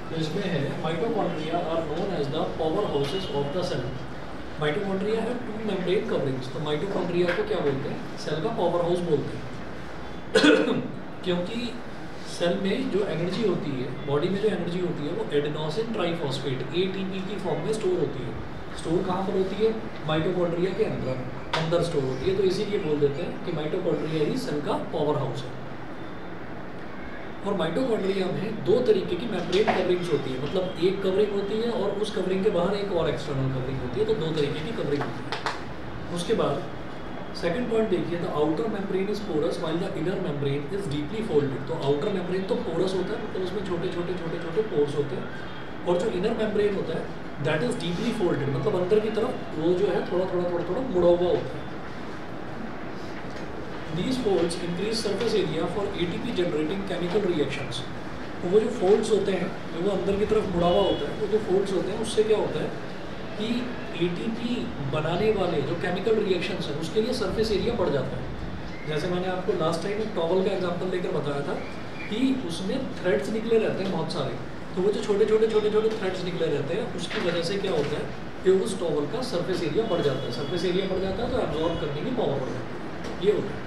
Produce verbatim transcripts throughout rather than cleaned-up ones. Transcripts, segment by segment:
तो इसमें है mitochondria are known as the powerhouses of the cell. Mitochondria है टू मेम्ब्रेन कवरिंग्स, तो माइटोकॉन्ड्रिया को क्या बोलते हैं, सेल का पावर हाउस बोलते हैं क्योंकि सेल में जो एनर्जी होती है, बॉडी में जो एनर्जी होती है वो एडेनोसिन ट्राइफॉस्फेट एटीपी की फॉर्म में स्टोर होती है। स्टोर कहाँ पर होती है, माइटोकॉन्ड्रिया के अंदर अंदर स्टोर होती है। तो इसीलिए बोल देते हैं कि माइटोकॉन्ड्रिया ही सेल का पावर हाउस है। और माइटोकॉन्ड्रिया में दो तरीके की मेम्ब्रेन कवरिंग्स होती है, मतलब एक कवरिंग होती है और उस कवरिंग के बाहर एक और एक्सटर्नल कवरिंग होती है, तो दो तरीके की कवरिंग होती है। उसके बाद सेकंड पॉइंट देखिए, the outer membrane is porous while the inner membrane is deeply folded. तो आउटर मेम्ब्रेन तो पोरस होता है, मतलब उसमें छोटे छोटे छोटे छोटे पोर्स होते हैं, और जो इनर मेम्ब्रेन होता है दैट इज डीपली फोल्डेड, मतलब अंदर की तरफ वो जो है थोड़ा थोड़ा थोड़ा थोड़ा मुड़ा हुआ होता है। These folds increase surface area for A T P generating chemical reactions। तो वो जो folds होते हैं, जो वो अंदर की तरफ मुड़ा हुआ होता है, वो जो folds होते हैं उससे क्या होता है कि A T P बनाने वाले जो केमिकल रिएक्शंस हैं उसके लिए सरफेस एरिया बढ़ जाता है। जैसे मैंने आपको लास्ट टाइम एक टॉवल का एग्जांपल लेकर बताया था कि उसमें थ्रेड्स निकले रहते हैं बहुत सारे, तो वो जो छोटे छोटे छोटे छोटे थ्रेड्स निकले रहते हैं उसकी वजह से क्या होता है कि उस टॉवल का सरफेस एरिया बढ़ जाता है। सरफेस एरिया बढ़ जाता है तो एब्जॉर्ब करने की पावर बढ़ जाती है, ये होता है।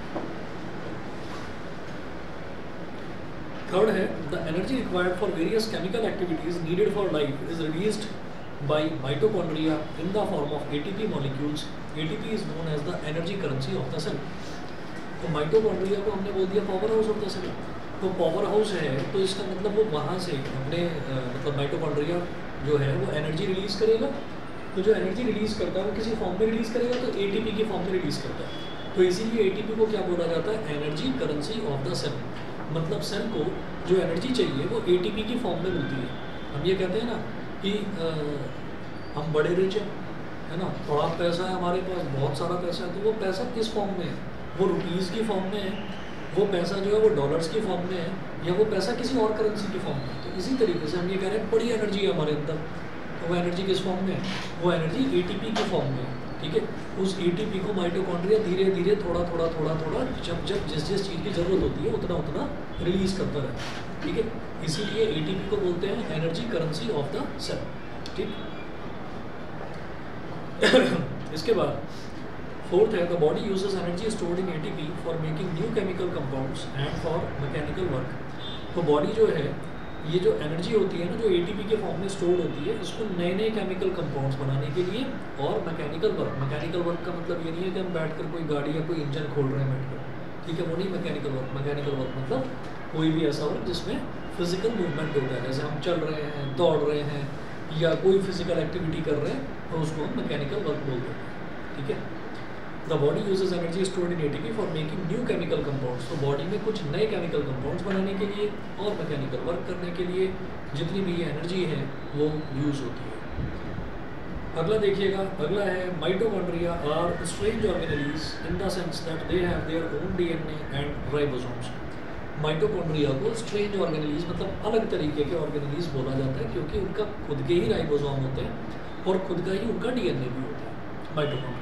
थर्ड है the energy required for various chemical activities needed for life is released by mitochondria in the form of ATP molecules. ATP is known as the energy currency of the cell. तो mitochondria को हमने बोल दिया powerhouse of the cell, तो powerhouse है तो इसका मतलब वो वहाँ से अपने मतलब माइटोकॉन्ड्रिया जो है वो एनर्जी रिलीज करेगा। तो जो एनर्जी रिलीज करता है वो किसी फॉर्म में रिलीज करेगा, तो एटीपी की फॉर्म में रिलीज करता है। तो इसीलिए एटीपी को क्या बोला जाता है, energy currency of the cell. मतलब सेल को जो एनर्जी चाहिए वो एटीपी की फॉर्म में मिलती है। हम ये कहते हैं ना कि आ, हम बड़े रिच हैं, है ना, बड़ा पैसा है हमारे पास, बहुत सारा पैसा है, तो वो पैसा किस फॉर्म में है, वो रुपीज़ की फॉर्म में है, वो पैसा जो है वो डॉलर्स की फॉर्म में है, या वो पैसा किसी और करेंसी की फॉर्म में है। तो इसी तरीके से हम ये कह रहे हैं बड़ी एनर्जी है हमारे अंदर, तो वो एनर्जी किस फॉर्म में है, वो एनर्जी एटीपी की फॉर्म में है। ठीक है, उस एटीपी को माइटोकॉन्ड्रिया धीरे धीरे थोड़ा थोड़ा थोड़ा थोड़ा जब जब जिस जिस चीज़ की ज़रूरत होती है उतना उतना रिलीज करता रहता है। ठीक है, इसीलिए एटीपी को बोलते हैं energy currency of the cell. ठीक इसके बाद फोर्थ है the body uses energy stored in ATP for making new chemical compounds and for mechanical work. तो बॉडी जो है ये जो एनर्जी होती है ना जो एटीपी के फॉर्म में स्टोर्ड होती है, इसको नए नए केमिकल कंपाउंड्स बनाने के लिए और मैकेनिकल वर्क। मैकेनिकल वर्क का मतलब ये नहीं है कि हम बैठकर कोई गाड़ी या कोई इंजन खोल रहे हैं बैठकर, ठीक है, वो नहीं मैकेनिकल वर्क। मैकेनिकल वर्क मतलब कोई भी ऐसा वर्क जिसमें फिजिकल मूवमेंट होता है, जैसे हम चल रहे हैं, दौड़ रहे हैं या कोई फिजिकल एक्टिविटी कर रहे हैं, तो उसको हम मैकेनिकल वर्क बोलते हैं। ठीक है, the body uses energy stored in ATP for making new chemical compounds. तो बॉडी में कुछ नए केमिकल कंपाउंड्स बनाने के लिए और मैकेनिकल वर्क करने के लिए जितनी भी ये एनर्जी है वो यूज़ होती है। अगला देखिएगा, अगला है mitochondria are strange organelles in the sense that they have their own DNA and ribosomes. Mitochondria को स्ट्रेंज ऑर्गेनेलीज मतलब अलग तरीके के ऑर्गेनेलीज बोला जाता है क्योंकि उनका खुद के ही राइबोसोम होते हैं और खुद का ही उनका डीएनए भी होता है mitochondria.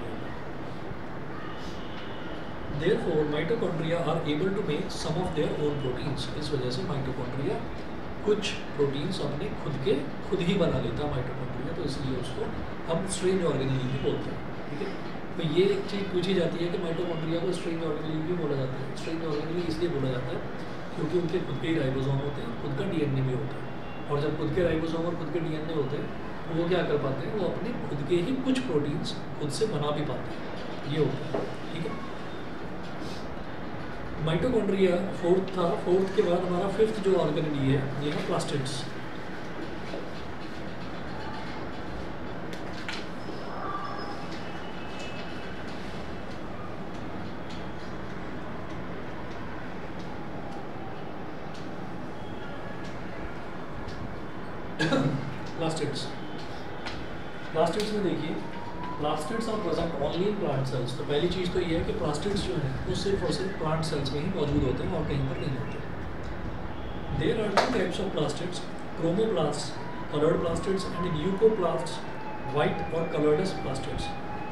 Therefore, mitochondria are able to make some of their own proteins। इस वजह से माइटोकॉन्ड्रिया कुछ प्रोटीन्स अपने खुद के खुद ही बना लेता है माइटोकॉन्ड्रिया, तो इसलिए उसको हम स्ट्रेंज ऑर्गेनेल भी बोलते हैं। ठीक है, तो ये चीज़ पूछी जाती है कि माइटोकॉन्ड्रिया को स्ट्रेंज ऑर्गेनेल भी बोला जाता है। स्ट्रेंज ऑर्गेनेल इसलिए बोला जाता है क्योंकि उनके खुद के ही राइबोसोम होते हैं, खुद का डीएनए भी होता है, और जब खुद के राइबोसोम और खुद के डीएनए होते हैं तो वो क्या कर पाते हैं, वो अपने खुद के ही कुछ प्रोटीन्स खुद से बना भी पाते हैं, ये होता है। ठीक है, माइटोकॉन्ड्रिया फोर्थ था। फोर्थ के बाद हमारा फिफ्थ जो ऑर्गेनेल है ये है प्लास्टिड्स। प्लास्टिड्स प्लास्टिड्स में देखिए, plastids are present only in plant cells. तो पहली चीज़ तो ये है कि प्लास्टिड्स जो है वो सिर्फ और सिर्फ प्लांट सेल्स में ही मौजूद होते हैं और कहीं पर नहीं होते। There are two types of plastids, chromoplast, coloured plastids and leucoplast, white और कलर्डस प्लास्टिड्स।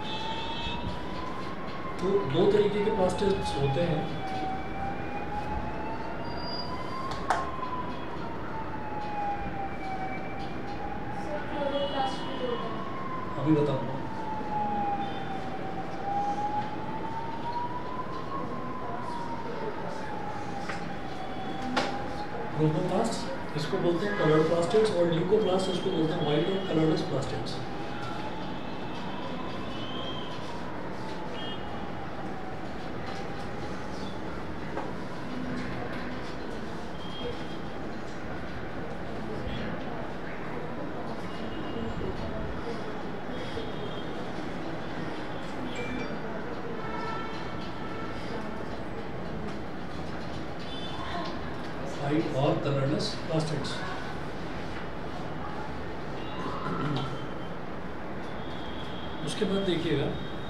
तो दो तरीके के प्लास्टिड्स होते हैं, अभी बताऊंगा। क्रोमोप्लास्ट इसको बोलते हैं कलर्ड प्लास्टिड्स, और ल्यूकोप्लास्ट इसको बोलते हैं व्हाइट और कलरलेस प्लास्टिड्स। व्हाइट और कलरलेस प्लास्टिड्स। उसके बाद देखिएगा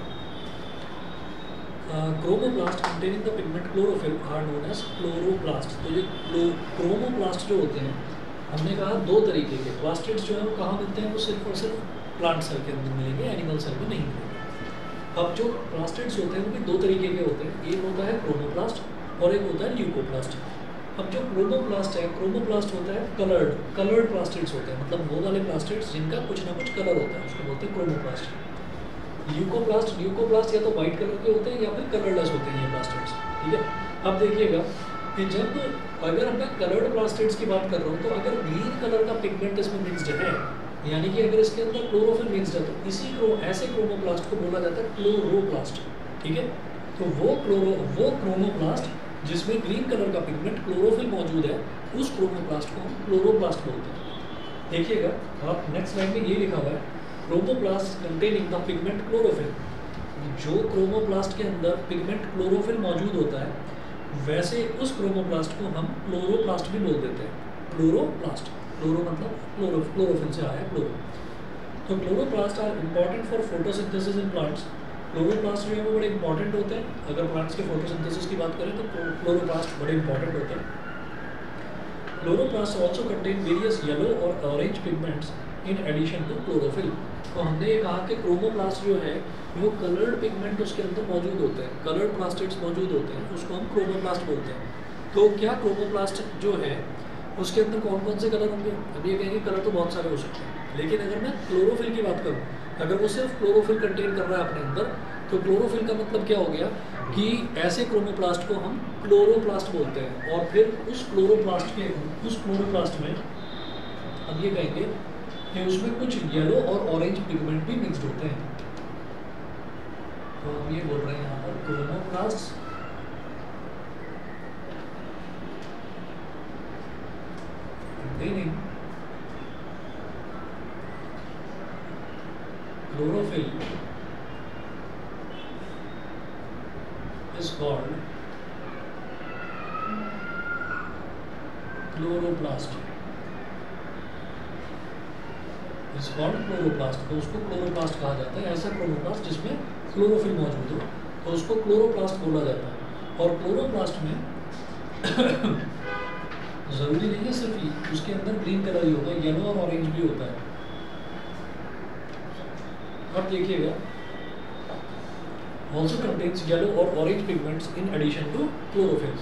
chromoplast containing the pigment chlorophyll are known as chloroplast. तो ये क्रोमोप्लास्ट जो होते हैं, हमने कहा दो तरीके के प्लास्टिड्स जो है वो कहाँ मिलते हैं, वो सिर्फ और सिर्फ प्लांट सेल के अंदर मिलेंगे, एनिमल सेल में नहीं मिलेंगे। अब जो प्लास्टिड्स होते हैं वो भी दो तरीके के होते हैं, एक होता है क्रोमोप्लास्ट और एक होता है ल्यूकोप्लास्ट। अब जो क्रोमोप्लास्ट है, क्रोमोप्लास्ट होता है कलर्ड कलर्ड प्लास्टिड्स होते हैं, मतलब वो वाले प्लास्टिड्स जिनका कुछ ना कुछ कलर होता है, उसको बोलते हैं क्रोमोप्लास्ट। ल्यूकोप्लास्ट ल्यूकोप्लास्ट या तो वाइट कलर के होते हैं या फिर कलरलेस होते हैं ये प्लास्टिड्स, ठीक है। अब देखिएगा कि जब अगर मैं कलर्ड प्लास्टिड्स की बात कर रहा हूँ, तो अगर ग्रीन कलर का पिगमेंट इसमें मिक्सड है, यानी कि अगर इसके अंदर क्लोरोफिल मिक्सड है, तो इसी क्रो ऐसे क्रोमोप्लास्ट को बोला जाता है क्लोरोप्लास्ट, ठीक है। तो वो क्लोरो वो क्रोमोप्लास्ट जिसमें ग्रीन कलर का पिगमेंट क्लोरोफिल मौजूद है, उस क्रोमोप्लास्ट को हम क्लोरोप्लास्ट बोलते हैं। देखिएगा आप नेक्स्ट लाइन में ये लिखा हुआ है chromoplast containing the pigment chlorophyll. जो क्रोमोप्लास्ट के अंदर पिगमेंट क्लोरोफिल मौजूद होता है, वैसे उस क्रोमोप्लास्ट को हम क्लोरोप्लास्ट भी बोल देते हैं। क्लोरोप्लास्ट, क्लोरो मतलब क्लोरो क्लोरोफिल से आया क्लोरो। तो chloroplast are important for photosynthesis in plants. Chloroplast जो है वो बड़े इंपॉर्टेंट होते हैं। अगर प्लांट्स के फोटोसिंथेसिस की बात करें तो क्लोरोप्लास्ट बड़े इंपॉर्टेंट होते हैं। Chloroplast also contain various yellow और orange pigments in addition to chlorophyll. तो हमने ये कहा कि क्रोमोप्लास्ट जो है वो कलर्ड पिगमेंट उसके अंदर मौजूद होते हैं, कलर्ड प्लास्टिड्स मौजूद होते हैं, उसको हम क्रोमोप्लास्ट बोलते हैं। तो क्या क्रोमोप्लास्ट जो है उसके अंदर कौन कौन से कलर होंगे? अब ये कहेंगे कलर तो बहुत सारे हो सकते हैं, लेकिन अगर मैं क्लोरोफिल की बात करूँ, अगर वो सिर्फ क्लोरोफिल कंटेन कर रहा है अपने अंदर, तो क्लोरोफिल का मतलब क्या हो गया कि ऐसे क्रोमोप्लास्ट को हम क्लोरोप्लास्ट बोलते हैं। और फिर उस क्लोरोप्लास्ट के उस क्लोरोप्लास्ट में अब ये कहेंगे कि उसमें कुछ येलो और ऑरेंज पिगमेंट भी मिक्सड होते हैं। तो हम ये बोल रहे हैं यहाँ पर chromoplast containing chlorophyll is called chloroplast is called chloroplast। तो उसको क्लोरोप्लास्ट कहा जाता है। ऐसा क्लोरोप्लास्ट जिसमें क्लोरोफिल मौजूद हो तो उसको क्लोरोप्लास्ट बोला जाता है। और क्लोरोप्लास्ट में ज़रूरी नहीं है सिर्फ उसके अंदर ग्रीन कलर ही होगा, येलो और ऑरेंज भी होता है। अब देखिएगा also contains yellow or orange pigments in addition to chlorophyll।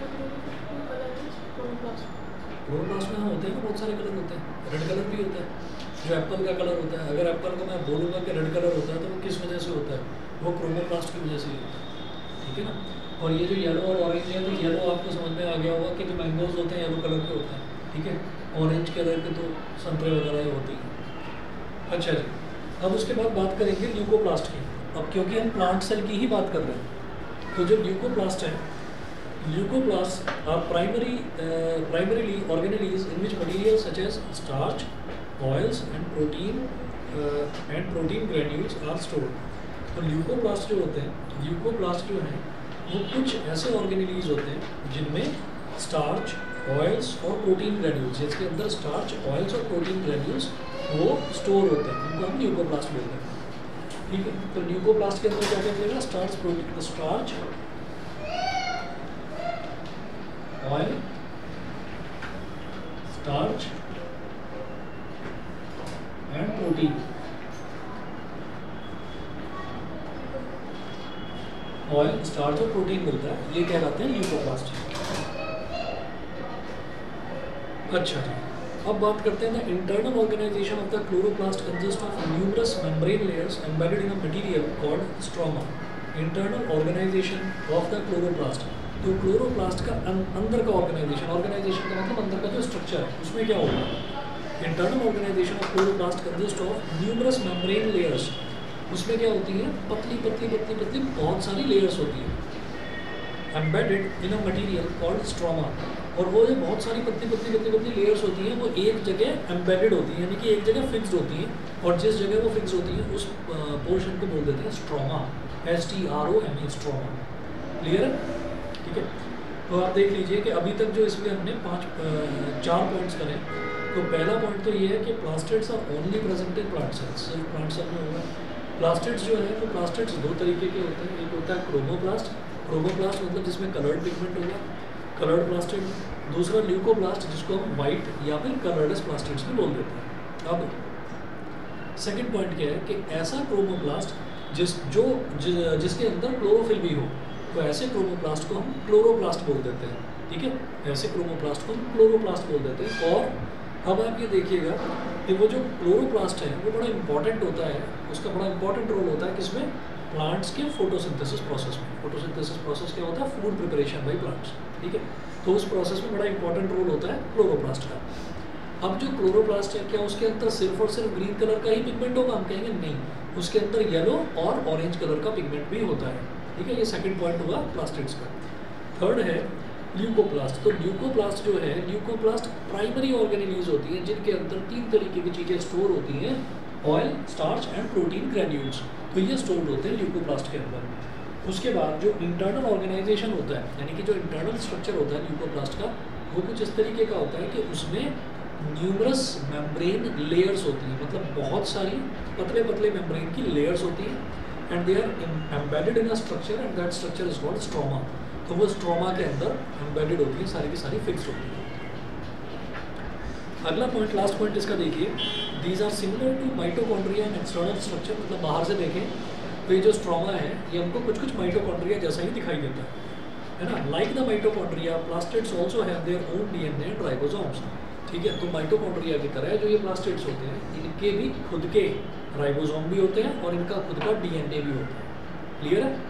Chloroplast में होते हैं बहुत सारे कलर होते हैं, रेड कलर भी होता है, जो एप्पल का कलर होता है। अगर एप्पल को मैं बोलूँगा कि रेड कलर होता है तो वो किस वजह से होता है? वो क्रोमोप्लास्ट की वजह से ही होता है, ठीक है ना। और ये जो येलो और ऑरेंज है, तो येलो आपको समझ में आ गया होगा कि जो मैंगोज होते हैं येलो कलर के होते हैं, ठीक है। ऑरेंज कलर के तो संतरे वगैरह ही होती हैं। अच्छा जी, अब उसके बाद बात करेंगे ल्यूकोप्लास्ट की। अब क्योंकि हम प्लांट सेल की ही बात कर रहे हैं, तो जो ल्यूकोप्लास्ट है, leucoplast are primary primarily organelles in which material such as starch, oils and protein and protein granules are stored. तो ल्यूकोप्लास्ट जो होते हैं, ल्यूकोप्लास्ट जो हैं वो कुछ ऐसे ऑर्गेनेलीज होते हैं जिनमें स्टार्च, ऑयल्स और प्रोटीन ग्रेन्यूल्स, जिसके अंदर स्टार्च, ऑयल्स और प्रोटीन ग्रेन्यूल्स वो स्टोर होते हैं, उनको हम ल्यूकोप्लास्ट बोलते हैं, ठीक है। तो ल्यूकोप्लास्ट के अंदर क्या क्या मिलेगा? Starch, protein, starch, oil, starch and protein. Oil, starch और प्रोटीन मिलता है, ये कहलाते हैं ल्यूकोप्लास्ट। अच्छा जी, अब बात करते हैं the internal organisation of the chloroplast consist of numerous membrane layers embedded in a material called stroma. Internal organisation of the chloroplast, तो क्लोरोप्लास्ट का अं, अंदर का ऑर्गेनाइजेशन, ऑर्गेनाइजेशन का मतलब अंदर का जो स्ट्रक्चर है उसमें क्या होगा। Internal organisation of chloroplast consist of numerous membrane layers, उसमें क्या होती है, पतली पतली पतली पतली बहुत सारी लेयर्स होती है embedded in a material called stroma. और वो जो बहुत सारी पतली पतली पतली पतली लेयर्स होती हैं वो एक जगह एम्बेडेड होती हैं, यानी कि एक जगह फिक्स्ड होती हैं, और जिस जगह वो फिक्स होती है उस पोर्शन को बोल देते हैं stroma, S T R O M E, stroma. Clear है? ठीक है, तो आप देख लीजिए कि अभी तक जो इसमें हमने पाँच चार पॉइंट्स करें। तो पहला पॉइंट तो ये है कि plastids are only present in plant cells, सिर्फ प्लांट सेल में होगा। प्लास्टिड्स जो है वो प्लास्टिड्स दो तरीके के होते हैं, एक होता है क्रोमोप्लास्ट, क्रोमोप्लास्ट मतलब जिसमें कलर्ड पिगमेंट होगा, कलर्ड प्लास्टिड। दूसरा ल्यूकोप्लास्ट जिसको हम वाइट या फिर कलरलेस प्लास्टिड्स भी बोल देते हैं। अब सेकंड पॉइंट क्या है कि ऐसा क्रोमोप्लास्ट जिस जो जि, जिसके अंदर क्लोरोफिल भी हो, तो ऐसे क्रोमोप्लास्ट को हम क्लोरोप्लास्ट बोल देते हैं। ठीक है, ऐसे क्रोमोप्लास्ट को हम क्लोरोप्लास्ट बोल देते हैं। और अब आप ये देखिएगा कि वो जो क्लोरोप्लास्ट है वो बड़ा इंपॉर्टेंट होता है, उसका बड़ा इंपॉर्टेंट रोल होता है किसमें, प्लांट्स के फोटोसिंथेसिस प्रोसेस में। फोटोसिंथेसिस प्रोसेस क्या होता है, फूड प्रिपरेशन बाय प्लांट्स। ठीक है, तो उस प्रोसेस में बड़ा इंपॉर्टेंट रोल होता है क्लोरोप्लास्ट का। अब जो क्लोरोप्लास्ट है, क्या उसके अंदर सिर्फ और सिर्फ ग्रीन कलर का ही पिगमेंट होगा, हम कहेंगे नहीं, उसके अंदर येलो और ऑरेंज कलर का पिगमेंट भी होता है। ठीक है, ये सेकंड पॉइंट हुआ प्लास्टिड्स का। थर्ड है ल्यूकोप्लास्ट। तो ल्यूकोप्लास्ट जो है, ल्यूकोप्लास्ट प्राइमरी ऑर्गेनेलीज होती हैं जिनके अंदर तीन तरीके की चीज़ें स्टोर होती हैं, oil, starch and protein granules. तो ये स्टोर्ड होते हैं ल्यूकोप्लास्ट के अंदर। उसके बाद जो इंटरनल ऑर्गेनाइजेशन होता है, यानी कि जो इंटरनल स्ट्रक्चर होता है ल्यूकोप्लास्ट का, वो कुछ इस तरीके का होता है कि उसमें न्यूमरस मेम्ब्रेन लेयर्स होती हैं, मतलब बहुत सारी पतले पतले मेम्ब्रेन की लेयर्स होती हैं, and they are embedded in a structure and that structure is called stroma. तो वो स्ट्रोमा के अंदर एम्बेडेड होती है, सारी की सारी फिक्स होती है। अगला पॉइंट, लास्ट पॉइंट इसका देखिए, these are similar to mitochondria and external structure. मतलब बाहर से देखें तो ये जो स्ट्रोमा है ये हमको कुछ कुछ माइटोकॉन्ड्रिया जैसा ही दिखाई देता है, है ना। Like the mitochondria, plastids also have their own DNA and ribosomes. ठीक है, तो माइटोकॉन्ड्रिया की तरह जो ये प्लास्टिड्स होते हैं, इनके भी खुद के राइबोसोम भी होते हैं और इनका खुद का डीएनए भी होता है। क्लियर है?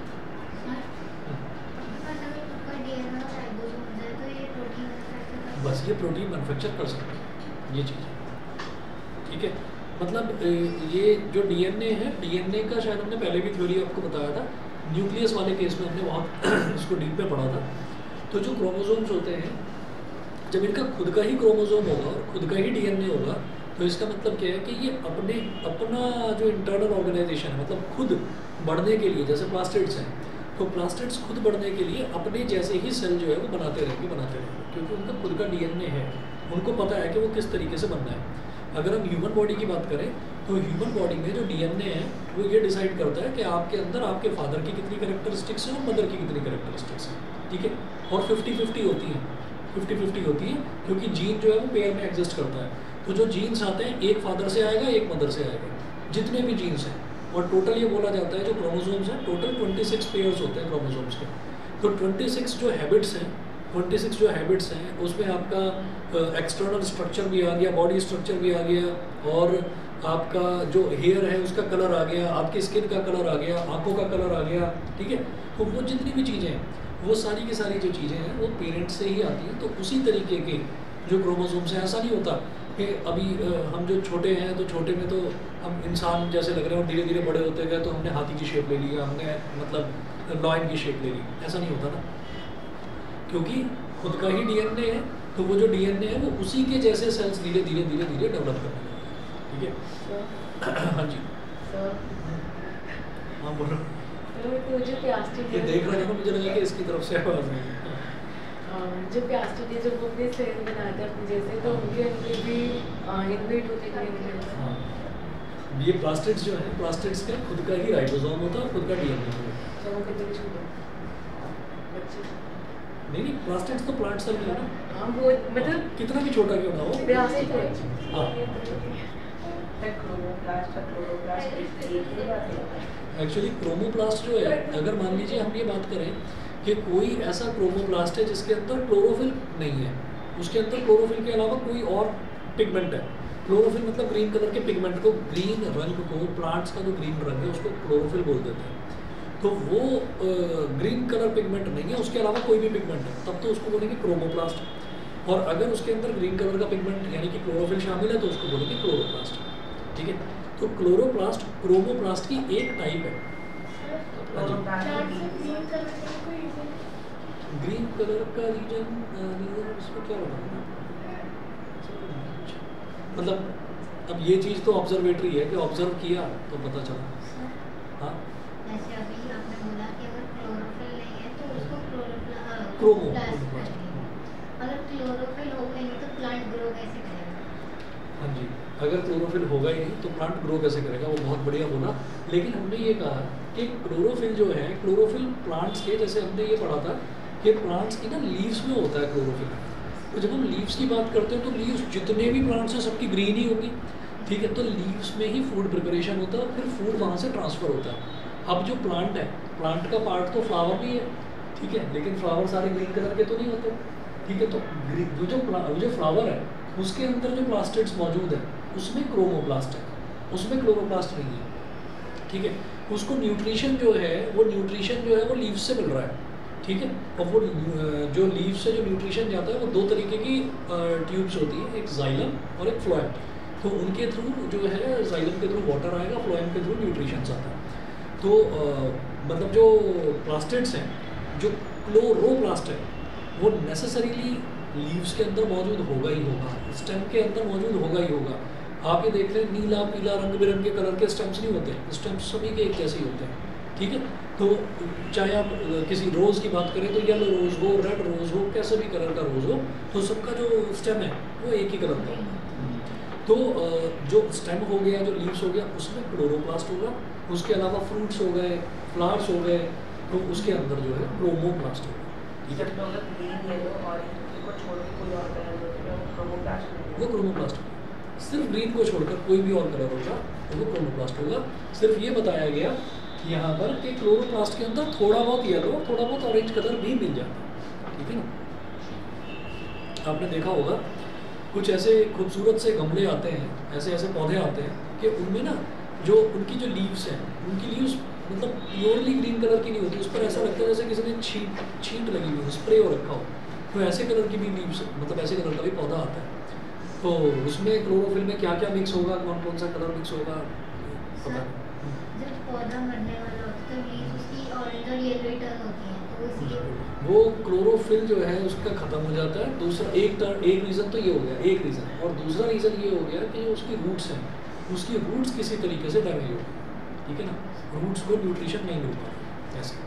बस ये प्रोटीन मैन्युफैक्चर कर सकते हैं, ये चीज़। ठीक है, मतलब ये जो डीएनए है, डीएनए का शायद हमने पहले भी थ्योरी आपको बताया था, न्यूक्लियस वाले केस में हमने वहाँ इसको डीप में पढ़ा था। तो जो क्रोमोसोम्स होते हैं, जब इनका खुद का ही क्रोमोसोम होगा और खुद का ही डीएनए होगा, तो इसका मतलब क्या है कि ये अपने अपना जो इंटरनल ऑर्गेनाइजेशन है, मतलब खुद बढ़ने के लिए, जैसे प्लास्टिड्स हैं, तो प्लास्टिड्स खुद बढ़ने के लिए अपने जैसे ही सेल जो है वो बनाते रहेंगे बनाते रहेंगे क्योंकि उनका खुद का डीएनए है, उनको पता है कि वो किस तरीके से बनना है। अगर हम ह्यूमन बॉडी की बात करें तो ह्यूमन बॉडी में जो डीएनए है वो ये डिसाइड करता है कि आपके अंदर आपके फादर की कितनी कैरेक्टरिस्टिक्स हैं और मदर की कितनी कैरेक्टरिस्टिक्स हैं। ठीक है, और फिफ्टी फिफ्टी होती हैं, फिफ्टी फिफ्टी होती है क्योंकि जीन जो है वो पेयर में एग्जिस्ट करता है। तो जो जीन्स आते हैं, एक फादर से आएगा एक मदर से आएगा, जितने भी जीन्स हैं। और टोटल ये बोला जाता है जो क्रोमोसोम्स हैं, टोटल ट्वेंटी सिक्स पेयर्स होते हैं क्रोमोसोम्स के। तो ट्वेंटी सिक्स जो हैबिट्स हैं, ट्वेंटी सिक्स जो हैबिट्स हैं उसमें आपका एक्सटर्नल स्ट्रक्चर भी आ गया, बॉडी स्ट्रक्चर भी आ गया, और आपका जो हेयर है उसका कलर आ गया, आपकी स्किन का कलर आ गया, आंखों का कलर आ गया। ठीक है, तो वो जितनी भी चीज़ें हैं वो सारी की सारी जो चीज़ें हैं वो पेरेंट्स से ही आती हैं। तो उसी तरीके के जो क्रोमोसोम्स हैं, ऐसा नहीं होता कि अभी हम जो छोटे हैं तो छोटे में तो हम इंसान जैसे लग रहे हैं, धीरे धीरे बड़े होते गए तो हमने हाथी की शेप ले ली, हमने मतलब लॉयन की शेप ले ली, ऐसा नहीं होता ना, क्योंकि खुद का ही डीएनए है। तो वो जो डीएनए है वो उसी के जैसे सेल्स धीरे धीरे धीरे धीरे डेवलप करने लगते हैं। ठीक है, हाँ जी, हाँ बोलो। तो जो प्लास्टिक ये देख रहे हैं, मुझे लगा कि इसकी तरफ से आवाज़ नहीं, जो प्लास्टिक है जब वो अपने सेल बनाते हैं जैसे, तो उनके अंदर भी इनबिल्ट होते हैं। हाँ, ये प्लास्टिड्स जो है, प्लास्टिड्स का खुद का ही राइबोसोम होता है और खुद का डीएनए होता है। तो वो कितने छोटे बच्चे? नहीं नहीं, प्लास्टिड्स तो प्लांट सेल में है ना। हाँ, वो मतलब कितना भी छोटा क्यों ना हो, प्लास्टिक है। हाँ, क्लोरोप्लास्ट और क्लोरोप्लास्ट एक ही बात है। एक्चुअली क्रोमोप्लास्ट जो है, अगर मान लीजिए हम ये बात करें कि कोई ऐसा क्रोमोप्लास्ट है जिसके अंदर क्लोरोफिल नहीं है, उसके अंदर क्लोरोफिल के अलावा कोई और पिगमेंट है। क्लोरोफिल मतलब ग्रीन कलर के पिगमेंट को, ग्रीन रंग को, प्लांट्स का जो ग्रीन रंग है उसको क्लोरोफिल बोल देते हैं। तो वो ग्रीन कलर पिगमेंट नहीं है, उसके अलावा कोई भी पिगमेंट है तब तो उसको बोलेंगे क्रोमोप्लास्ट। और अगर उसके अंदर ग्रीन कलर का पिगमेंट यानी कि क्लोरोफिल शामिल है तो उसको बोलेंगे क्लोरोप्लास्ट। ठीक है, तो क्लोरोप्लास्ट क्रोमोप्लास्ट की एक टाइप है। हाँ जी, ग्रीन कलर का रीजन रीजन इसमें क्या बताऊँ, मतलब अब ये चीज़ तो ऑब्जर्वेटरी है कि ऑब्जर्व किया तो पता चला। हाँ, जैसे अभी आपने बोला कि अगर क्लोरोफिल नहीं है तो उसको क्लोरोप्लास्ट क्रोमो अगर क्लोरोफिल हो गई तो प्लांट ग्रो कैसे करेगा? हाँ जी, अगर क्लोरोफिल होगा ही नहीं तो प्लांट ग्रो कैसे करेगा, वो बहुत बढ़िया बोला। लेकिन हमने ये कहा कि क्लोरोफिल जो है, क्लोरोफिल प्लांट्स के, जैसे हमने ये पढ़ा था कि प्लांट्स की ना लीव्स में होता है क्लोरोफिल। तो जब हम लीव्स की बात करते हैं तो लीव्स जितने भी प्लांट्स हैं सबकी ग्रीन ही होगी। ठीक है, तो लीव्स में ही फूड प्रिपरेशन होता है, फिर फूड वहाँ से ट्रांसफ़र होता है। अब जो प्लांट है, प्लांट का पार्ट तो फ्लावर भी है, ठीक है, लेकिन फ्लावर सारे ग्रीन कलर के तो नहीं होते। ठीक है, तो वो जो वो जो फ्लावर है उसके अंदर जो प्लास्टिड्स मौजूद है उसमें क्रोमोप्लास्ट है, उसमें क्लोरोप्लास्ट नहीं है। ठीक है, उसको न्यूट्रिशन जो है वो न्यूट्रिशन जो है वो लीव्स से मिल रहा है। ठीक है, और वो जो लीव से जो न्यूट्रिशन जाता है वो दो तरीके की ट्यूब्स होती है, एक जाइलम और एक फ्लोएम। तो उनके थ्रू जो है, जाइलम के थ्रू वाटर आएगा, फ्लोएम के थ्रू न्यूट्रिशन आता है। तो आ, मतलब जो प्लास्टिड्स हैं, जो क्लोरोप्लास्ट है वो नेसेसरीली लीव्स के अंदर मौजूद होगा ही होगा, स्टेम के अंदर मौजूद होगा ही होगा। आप ये देख लें, नीला पीला रंग बिरंगे कलर के स्टेम्स नहीं होते, स्टेम्स सभी के एक जैसे ही होते हैं। ठीक है, तो चाहे आप किसी रोज़ की बात करें तो येलो रोज़ हो, रेड रोज़ हो, कैसे भी कलर का रोज़ हो, तो सबका जो स्टेम है वो एक ही कलर का होगा। तो जो स्टेम हो गया, जो लीव्स हो गया, उसमें क्लोरोप्लास्ट होगा। उसके अलावा फ्रूट्स हो गए, फ्लावर्स हो गए, तो उसके अंदर जो है क्रोमोप्लास्ट होगा। ठीक है, वो क्रोमोप्लास्ट होगा। सिर्फ ग्रीन को छोड़कर कोई भी और कलर होगा तो वो क्रोमोप्लास्ट होगा। सिर्फ ये बताया गया यहाँ पर कि क्लोरोप्लास्ट के अंदर थोड़ा बहुत येलो, थोड़ा बहुत ऑरेंज कलर भी मिल जाता है। ठीक है ना, आपने देखा होगा कुछ ऐसे खूबसूरत से गमले आते हैं, ऐसे ऐसे पौधे आते हैं कि उनमें ना जो उनकी जो लीव्स हैं, उनकी लीव्स मतलब प्योरली ग्रीन कलर की नहीं होती, उस पर ऐसा लगता है जैसे किसी ने छींट छींट लगी हुई हो, स्प्रे हो रखा हो। तो ऐसे कलर की भी लीव्स, मतलब ऐसे कलर का भी पौधा आता है। तो उसमें क्लोरोफिल में क्या क्या मिक्स होगा, कौन कौन सा कलर मिक्स होगा पता नहीं। जब पौधा मरने वाला होता है तो लीव्स उसकी ऑरेंज और येलो टर्न होती है, तो इसलिए वो क्लोरोफिल जो है उसका ख़त्म हो जाता है। दूसरा एक टर्न, एक रीज़न तो ये हो गया, एक रीज़न, और दूसरा रीज़न ये हो गया कि जो उसकी रूट्स हैं, उसकी रूट्स किसी तरीके से डैमेज हो गई। ठीक है ना, रूट्स को न्यूट्रिशन नहीं मिल पा रहा। ऐसे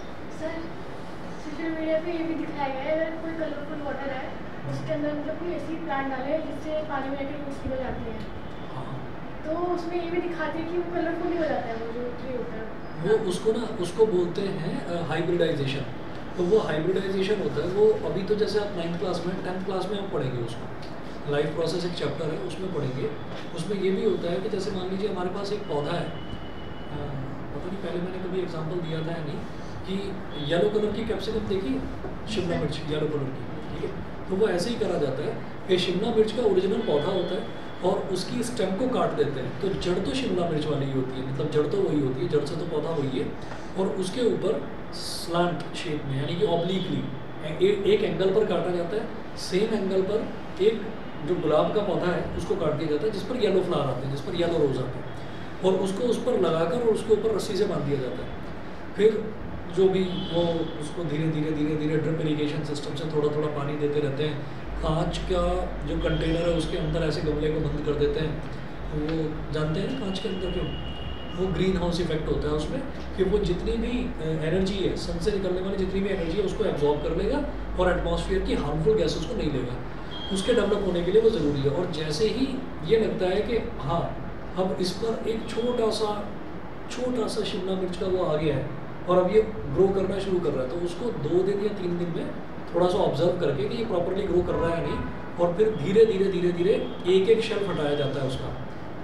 सर सोशल मीडिया पे ये भी दिखाया गया है, अगर कोई कलरफुल वाटर है उसके अंदर मतलब कोई ऐसी प्लांट डाले जिससे पानी में जाकर रूट्स निकल जाती है, हाँ, तो उसमें ये भी दिखाते हैं कि वो कलरफुल ही हो जाता है, वो जो ट्री होता है वो उसको ना उसको बोलते हैं हाइब्रिडाइजेशन। तो वो हाइब्रिडाइजेशन होता है, वो अभी तो जैसे आप नाइन्थ क्लास में, टेंथ क्लास में आप पढ़ेंगे उसको, लाइफ प्रोसेस एक चैप्टर है उसमें पढ़ेंगे। उसमें ये भी होता है कि जैसे मान लीजिए हमारे पास एक पौधा है, आ, पता नहीं पहले मैंने कभी एग्जांपल दिया था या नहीं, कि येलो कलर की कैप्सिकम देखी, शिमला मिर्च येलो कलर की। ठीक है, तो वो ऐसे ही करा जाता है कि शिमला मिर्च का ओरिजिनल पौधा होता है और उसकी स्टेम को काट देते हैं, तो जड़ तो शिमला मिर्च वाली ही होती है, मतलब जड़ तो वही होती है, जड़ से तो पौधा वही है, और उसके ऊपर स्लांट शेप में यानी कि ऑब्लिकली ए, एक एंगल पर काटा जाता है। सेम एंगल पर एक जो गुलाब का पौधा है उसको काट दिया जाता है जिस पर येलो फ्लावर आते हैं, जिस पर येलो रोज आते हैं, और उसको उस पर लगाकर और उसके ऊपर रस्सी से बांध दिया जाता है। फिर जो भी वो उसको धीरे धीरे धीरे धीरे ड्रिप इरिगेशन सिस्टम से थोड़ा थोड़ा पानी देते रहते हैं। कांच का जो कंटेनर है उसके अंदर ऐसे गमले को बंद कर देते हैं। वो जानते हैं कांच के अंदर क्यों, वो ग्रीन हाउस इफेक्ट होता है उसमें, कि वो जितनी भी एनर्जी है, सन से निकलने वाली जितनी भी एनर्जी है उसको एब्जॉर्ब कर लेगा और एटमॉस्फेयर की हार्मफुल गैसेस को नहीं लेगा। उसके डेवलप होने के लिए वो ज़रूरी है। और जैसे ही ये लगता है कि हाँ अब इस पर एक छोटा सा छोटा सा शिमला मिर्च का वो आ गया है और अब ये ग्रो करना शुरू कर रहा है, तो उसको दो दिन या तीन दिन में थोड़ा सा ऑब्जर्व करके कि ये प्रॉपरली ग्रो कर रहा है नहीं, और फिर धीरे धीरे धीरे धीरे एक एक शेल्फ हटाया जाता है उसका,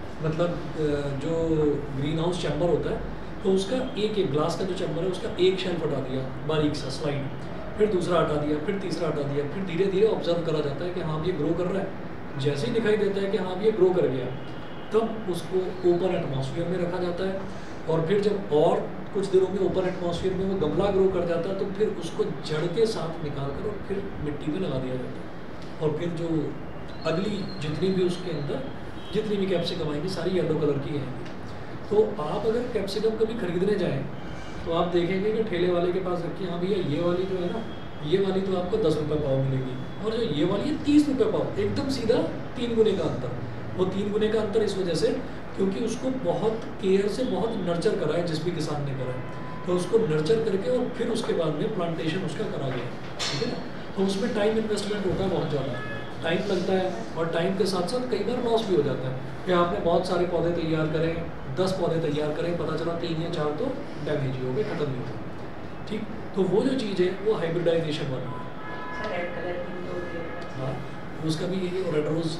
मतलब जो ग्रीन हाउस चैम्बर होता है तो उसका एक एक ग्लास का जो चैम्बर है उसका एक शेल्फ हटा दिया बारीक सा स्लाइड, फिर दूसरा हटा दिया, फिर तीसरा हटा दिया, फिर धीरे धीरे ऑब्जर्व करा जाता है कि हाँ ये ग्रो कर रहा है, जैसे ही दिखाई देता है कि हाँ ये ग्रो कर गया, तब उसको ओपन एटमॉस्फेयर में रखा जाता है, और फिर जब और कुछ दिनों में ओपन एटमॉस्फेयर में वो गमला ग्रो कर जाता है तो फिर उसको जड़ के साथ निकाल कर और फिर मिट्टी में लगा दिया जाता है, और फिर जो अगली जितनी भी उसके अंदर जितनी भी कैप्सिकम आएंगी सारी येलो कलर की आएंगी। तो आप अगर कैप्सिकम कभी खरीदने जाएँ तो आप देखेंगे कि ठेले वाले के पास रखिए, हाँ भैया ये वाली जो है ना, ये वाली तो आपको दस रुपये पाव मिलेगी, और जो ये वाली है तीस रुपये पाव, एकदम सीधा तीन गुने का अंतर। वो तीन गुने का अंतर इस वजह से क्योंकि उसको बहुत केयर से बहुत नर्चर करा है जिस भी किसान ने करा है, तो उसको नर्चर करके और फिर उसके बाद में प्लांटेशन उसका करा गया, ठीक है ना। तो उसमें टाइम इन्वेस्टमेंट होता है, बहुत ज़्यादा टाइम लगता है, और टाइम के साथ साथ कई बार लॉस भी हो जाता है कि आपने बहुत सारे पौधे तैयार करें, दस पौधे तैयार करें, पता चला तीन या चार तो डैमेज ही हो गए, खत्म नहीं हो गए, ठीक। तो वो जो चीज़ है वो हाइब्रिडाइजेशन वाली है। हाँ, उसका भी यही रेड रोज।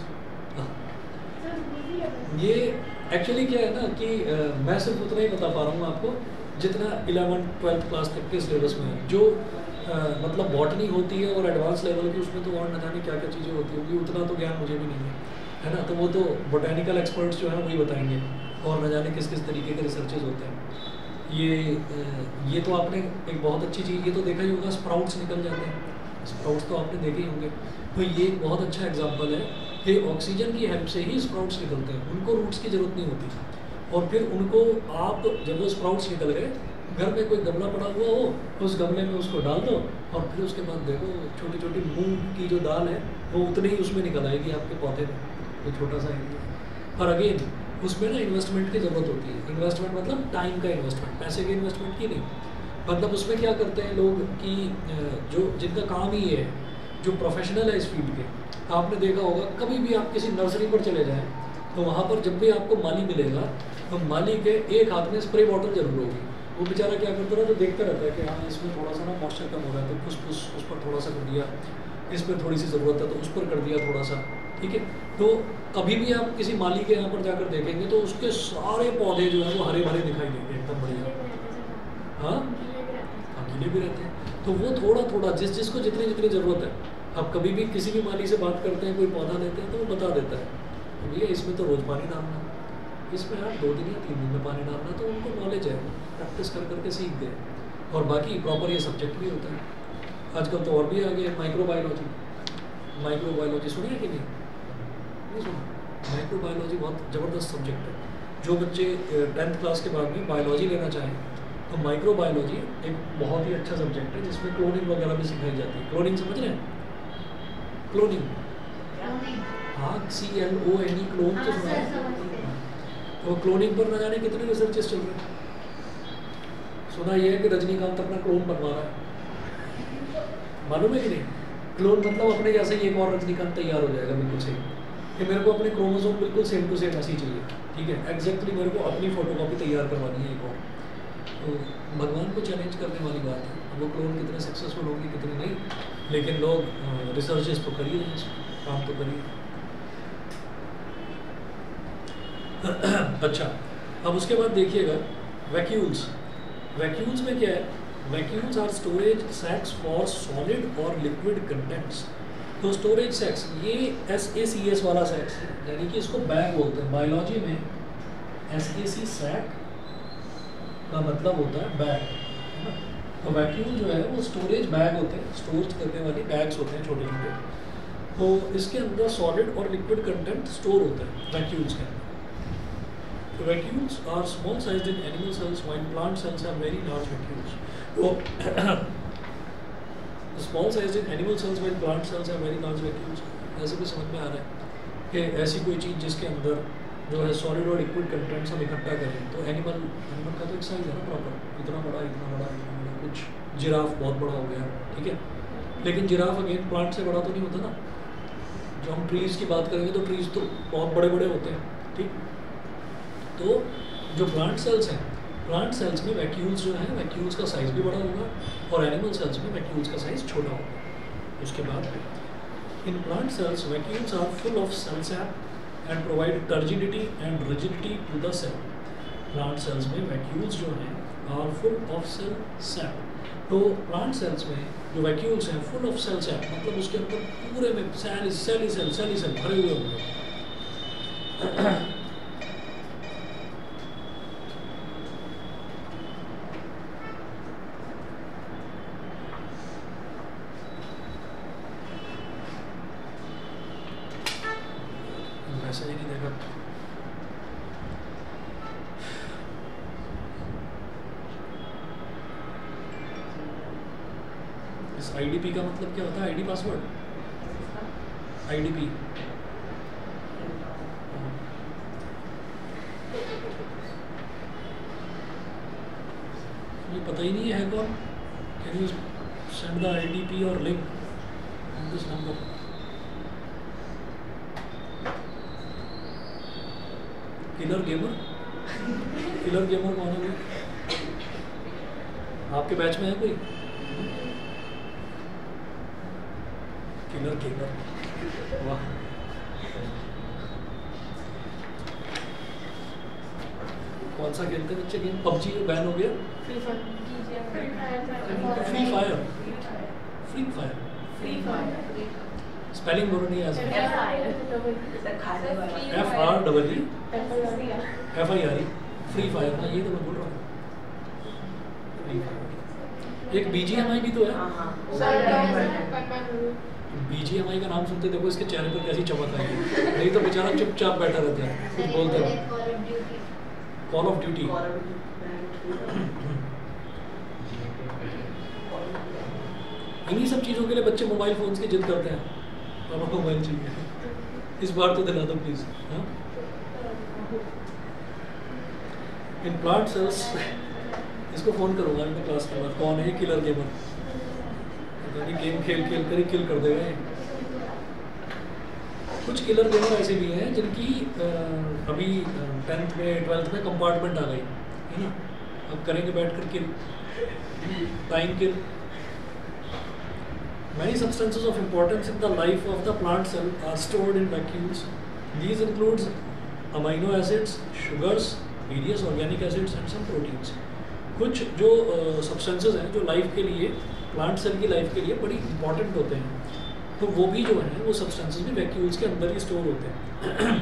ये एक्चुअली क्या है ना कि आ, मैं सिर्फ उतना ही बता पा रहा हूँ आपको जितना इलेवन ट्वेल्थ क्लास तक के सिलेबस में है। जो आ, मतलब बॉटनी होती है और एडवांस लेवल की, उसमें तो और न जाने क्या क्या चीज़ें होती होगी, उतना तो ज्ञान मुझे भी नहीं है, है ना। तो वो तो बोटेनिकल एक्सपर्ट्स जो हैं वही बताएंगे, और न जाने किस किस तरीके के रिसर्चेज होते हैं। ये ये तो आपने एक बहुत अच्छी चीज़ ये तो देखा ही होगा, स्प्राउट्स निकल जाते हैं, स्प्राउट्स तो आपने देखे ही होंगे। तो ये एक बहुत अच्छा एग्जांपल है कि ऑक्सीजन की हेल्प से ही स्प्राउट्स निकलते हैं, उनको रूट्स की ज़रूरत नहीं होती। और फिर उनको आप जब वो स्प्राउट्स निकल गए, घर में कोई गमला पड़ा हुआ हो, उस गमले में उसको डाल दो, और फिर उसके बाद देखो छोटी छोटी मूंग की जो दाल है वो उतनी ही उसमें निकल आएगी आपके पौधे में, तो छोटा सा एरिया। और अगेन उसमें ना इन्वेस्टमेंट की ज़रूरत होती है। इन्वेस्टमेंट मतलब टाइम का इन्वेस्टमेंट, पैसे के इन्वेस्टमेंट की नहीं। मतलब उसमें क्या करते हैं लोग कि जो जिनका काम ही है, जो प्रोफेशनल है इस फील्ड के, आपने देखा होगा कभी भी आप किसी नर्सरी पर चले जाएं तो वहाँ पर जब भी आपको माली मिलेगा तो माली के एक हाथ में स्प्रे बॉटल जरूर होगी। वो बेचारा क्या करता है तो देखता रहता है कि हाँ इसमें थोड़ा सा ना मॉइस्चर कम हो रहा है तो कुछ कुछ उस पर थोड़ा सा कर दिया, इस पर थोड़ी सी ज़रूरत है तो उस पर कर दिया थोड़ा सा, ठीक है। तो कभी भी आप किसी माली के यहाँ पर जाकर देखेंगे तो उसके सारे पौधे जो हैं वो हरे भरे दिखाई देंगे, एकदम बढ़िया। हाँ हाँ गीले भी रहते हैं। तो वो थोड़ा थोड़ा जिस जिसको जितनी जितनी ज़रूरत है, आप कभी भी किसी भी माली से बात करते हैं, कोई पौधा लेते हैं तो वो बता देता है तो भैया इसमें तो रोज़ पानी डालना, इसमें यार दो दिन या तीन दिन में पानी डालना। तो उनको नॉलेज है, प्रैक्टिस कर करके सीख गए। और बाकी प्रॉपर ये सब्जेक्ट भी होता है। आजकल तो और भी आ गया माइक्रोबायोलॉजी। माइक्रोबायोलॉजी सुनिए कि नहीं? नहीं सुना। माइक्रोबायोलॉजी बहुत ज़बरदस्त सब्जेक्ट है। जो बच्चे टेंथ क्लास के बाद में बायोलॉजी लेना चाहें तो माइक्रोबायोलॉजी एक बहुत ही अच्छा सब्जेक्ट है जिसमें क्लोनिंग वगैरह भी सिखाई जाती है। क्लोनिंग समझ रहे हैं? क्लोनिंग, हाँ C L O N E, clone तो सुना है। तो क्लोनिंग पर न जाने कितने रिसर्चेस चल रहे हैं। सुना ये है कि रजनीकांत अपना क्लोन बनवा रहा है, मालूम है कि नहीं? क्लोन मतलब अपने जैसे ही एक और रजनीकांत तैयार हो जाएगा बिल्कुल सेम, कि मेरे को अपने क्रोमोसोम बिल्कुल सेम टू सेम ऐसी चाहिए, ठीक है, एग्जैक्टली मेरे को अपनी फोटोकॉपी तैयार करवानी है एक और। तो भगवान को चैलेंज करने वाली बात है। अब वो क्लोन कितने सक्सेसफुल होंगे कितने नहीं, लेकिन लोग रिसर्चेस तो करिए, काम तो करिए। अच्छा, अब उसके बाद देखिएगा वैक्यूल्स। वैक्यूल्स में क्या है? Vacuoles are storage sacs for solid और लिक्विड कंटेंट्स। तो स्टोरेज सैक्स ये एस ए सी एस वाला सैक्स है, यानी कि इसको बैग बोलते हैं। बायोलॉजी में एस ए सी सैक का मतलब होता है बैग, है ना। तो वैक्यूल जो है वो स्टोरेज बैग होते हैं, स्टोर करने वाली बैग्स होते हैं छोटे छोटे। तो इसके अंदर सॉलिड और लिक्विड कंटेंट स्टोर होता है वैक्यूल्स के अंदर। तो vacuoles are small sized in animal cells while plant cells are very large vacuoles. तो small sized in animal cells while plant cells are very large vacuoles. ऐसे भी समझ में आ रहा है कि ऐसी कोई चीज़ जिसके अंदर जो है सॉलिड और लिक्विड कंटेंट्स हम इकट्ठा करें। तो एनिमल एनिमल का तो एक साइज है ना प्रॉपर, इतना बड़ा इतना बड़ा इतना बड़ा, कुछ जिराफ बहुत बड़ा हो गया, ठीक है। लेकिन जिराफ अगेन प्लांट से बड़ा तो नहीं होता ना। जो हम ट्रीज़ की बात करेंगे तो ट्रीज़ तो बहुत बड़े बड़े होते हैं, ठीक। तो जो प्लांट सेल्स हैं, प्लांट सेल्स में वैक्यूल्स जो हैं वैक्यूल्स का साइज़ भी बड़ा होगा, और एनिमल सेल्स में वैक्यूल्स का साइज़ छोटा होगा। उसके बाद in plant cells vacuoles are full of cell sap and provide turgidity and rigidity to the cell. Plant cells में vacuoles जो हैं are full of cell sap तो प्लांट सेल्स में जो वैक्यूल्स हैं फुल ऑफ सेल्स हैं, मतलब उसके अंदर पूरे में cell cell cell cell cell भरे हुए होंगे। मैसेज ही नहीं देखा। इस आईडीपी का मतलब क्या होता है? आईडी पासवर्ड, आईडीपी ये पता ही नहीं है कौन। Can you send the IDP और link on this number? Killer gamer, killer gamer कौन है? आपके बैच में है कोई किलर गेमर? वाह, कौन सा खेलते बच्चे गेम? पबजी बैन हो गया, free fire, free fire, free fire free fire, spelling बोलो नहीं ऐसा, F I F R double E F F I R E, free fire ना, ये तो मैं बोल रहा हूँ। फ्री फायर एक बी जी एम आई भी तो है। बी जी एम आई का नाम सुनते देखो इसके चेहरे पर कैसी चमक आएगी, नहीं तो बेचारा चुपचाप बैठा रहता है, कुछ बोलता है। कॉल ऑफ ड्यूटी, इन्हीं सब चीज़ों के लिए बच्चे मोबाइल फोन्स की जिद करते हैं, पापा मोबाइल चाहिए, इस बार तो दिला दो प्लीज। इन प्लांट सेल्स, इसको फोन करूंगा मैं क्लास के बाद, कौन है किलर गेमर? गेम खेल खेल कर ही किल कर देगा ये। कुछ किलर गेमर ऐसे भी हैं जिनकी अभी टेंथ में ट्वेल्थ में कंपार्टमेंट आ गई है ना, अब करेंगे बैठ कर kill, time kill. Many substances of importance in the life of the plant cell are stored in vacuoles. These includes amino acids, sugars, various organic acids and some proteins. कुछ जो substances हैं जो लाइफ के लिए, plant cell की life के लिए बड़ी इंपॉर्टेंट होते हैं, तो वो भी जो हैं वो substances भी vacuoles के अंदर ही स्टोर होते हैं।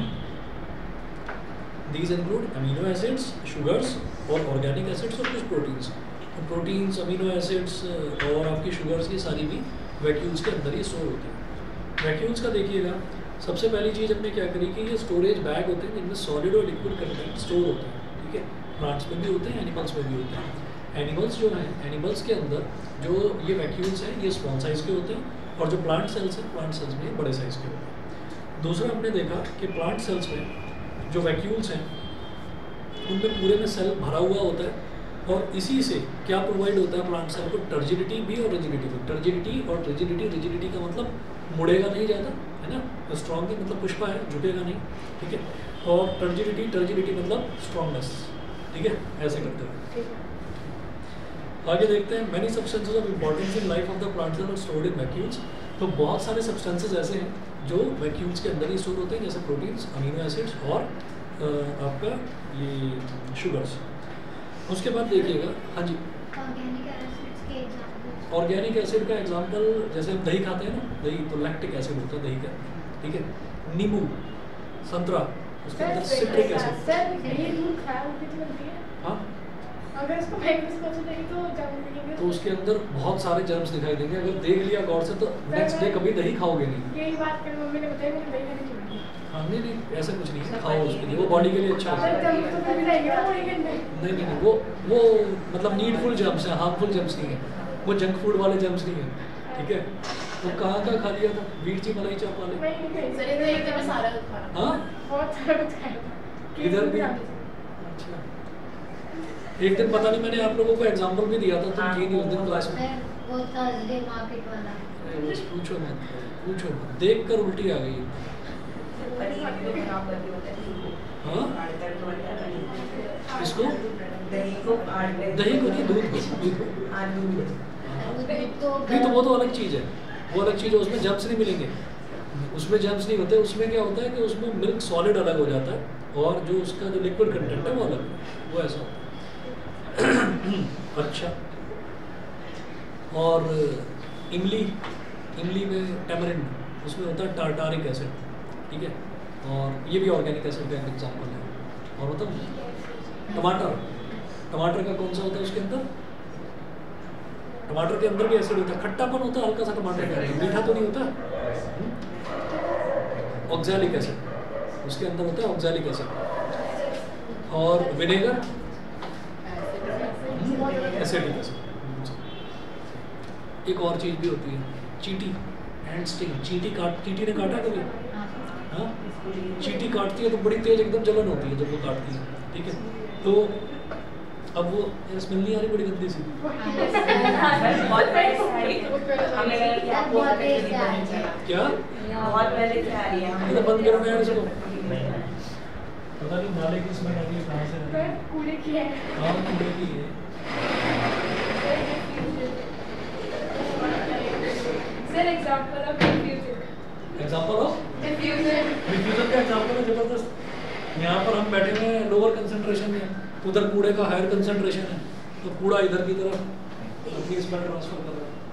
These include amino acids, sugars और organic acids और कुछ proteins. तो प्रोटीन्स, अमीनो एसिड्स और आपकी शुगर्स ये सारी भी वैक्यूल्स के अंदर ही स्टोर होते हैं। वैक्यूल्स का देखिएगा, सबसे पहली चीज़ हमने क्या करी कि ये स्टोरेज बैग होते हैं जिनमें सॉलिड और लिक्विड कंटेंट स्टोर होते हैं, ठीक है। प्लांट्स में भी होते हैं, एनिमल्स में भी होते हैं। एनिमल्स जो हैं, एनिमल्स के अंदर जो ये वैक्यूल्स हैं ये स्मॉल साइज़ के होते हैं, और जो प्लांट सेल्स हैं, प्लांट सेल्स में बड़े साइज़ के होते हैं। दूसरा हमने देखा कि प्लांट सेल्स में जो वैक्यूल्स हैं उनमें पूरे में सेल भरा हुआ होता है, और इसी से क्या प्रोवाइड होता है प्लांट सेल को? टर्जिडिटी भी और रिजिडिटी भी। टर्जिडिटी और रिजिडिटी, रिजिडिटी का मतलब मुड़ेगा नहीं ज़्यादा, है ना। स्ट्रॉन्ग की मतलब पुष्पा है, झुकेगा नहीं, ठीक है। और टर्जिडिटी, टर्जिडिटी मतलब स्ट्रॉन्गनेस, ठीक है, ऐसे करते हैं। आगे देखते हैं, many substances of importance in life of the plant cell are stored in vacuoles. तो बहुत सारे सब्सटेंसेस ऐसे हैं जो वैक्यूल्स के अंदर ही स्टोर होते हैं, जैसे प्रोटीन्स, अमीनो एसिड्स और आपका ये शुगर्स। उसके बाद देखिएगा, हाँ जी, ऑर्गेनिक एसिड्स के एग्जांपल। ऑर्गेनिक एसिड का एग्जांपल जैसे हम दही खाते हैं ना, दही तो लैक्टिक एसिड होता है दही का, ठीक है। नींबू, संतरा, उसके अंदर सिट्रिक एसिड। सर ये दूध खाया वो कितनी बनती है? हाँ, अगर इसको माइक्रोस्कोप से देखें तो जर्म दिखेंगे, तो उसके अंदर बहुत सारे जर्म्स दिखाई देंगे। अगर देख लिया गौर से तो नेक्स्ट डे कभी दही खाओगे नहीं। यही बात कर मम्मी ने बताई, मैंने दही नहीं छोड़ी। हाँ, नहीं नहीं ऐसा कुछ नहीं है, खाओ उसके लिए, वो बॉडी के लिए अच्छा होता है। सर जब तो कभी नहीं गया वो लेकिन नहीं नहीं नहीं नहीं, वो वो मतलब नीडफुल जर्म्स हैं, हार्मफुल जर्म्स नहीं है, वो जंक फूड वाले जर्म्स नहीं है, ठीक है। तो कहाँ का खा लिया था? वीरची मलाई चाप वाले। नहीं नहीं सर इधर एक में सारा कुछ खाना। हाँ, बहुत सारा कुछ खाया इधर भी। अच्छा, एक दिन पता नहीं मैंने आप लोगों को एग्जांपल भी दिया था, तुम थी नहीं उस दिन क्लास में। वो थर्सडे मार्केट वाला। अरे बस पूछो मत, पूछो मत, देख कर उल्टी आ गई। हाँ, इसको दही को दही को नहीं, दूध को, दूध को। नहीं तो वो तो अलग चीज़ है, वो अलग चीज़ है, उसमें जर्म्स नहीं मिलेंगे, उसमें जर्म्स नहीं होते। उसमें क्या होता है कि उसमें मिल्क सॉलिड अलग हो जाता है, और जो उसका जो लिक्विड कंटेंट है वो अलग, वो ऐसा होता है। अच्छा, और इमली, इमली में टैमरिंड, उसमें होता है टार्टारिक एसिड, ठीक है, और ये भी ऑर्गेनिक एसिड का एक एग्जाम्पल है। और मतलब टमाटर, टमाटर का कौन सा होता है उसके अंदर, टमाटर के अंदर भी एसिड होता है, खट्टापन होता है हल्का सा टमाटर के अंदर, मीठा तो नहीं होता। ऑक्सैलिक एसिड उसके अंदर होता है, ऑक्सैलिक एसिड। और विनेगर एसिडिक एसिड। एक और चीज़ भी होती है, चींटी, हैंड स्टिंग, चींटी काट, चींटी ने काटा कभी? हाँ, चींटी काटती है तो बड़ी तेज एकदम जलन होती है जब वो काटती है, ठीक है। तो अब वो स्मेल नहीं आ रही, बड़ी गंदी सी, क्या बंद करो यार इसको, पता नहीं नाले की स्मेल आ रही है कहाँ से, कूड़े की है। हाँ कूड़े की है। Sir example of diffusion, example of diffusion diffusion का एग्जांपल है जबरदस्त। यहाँ पर हम बैठे हुए हैं लोअर कंसंट्रेशन में, उधर कूड़े का हायर कंसंट्रेशन है, तो कूड़ा इधर की तरफ अपनी स्मेल ट्रांसफर कर रहा है।